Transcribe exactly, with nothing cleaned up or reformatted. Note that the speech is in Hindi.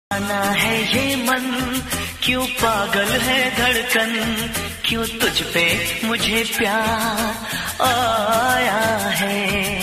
आना है ये मन, क्यों पागल है धड़कन, क्यों तुझ पे मुझे प्यार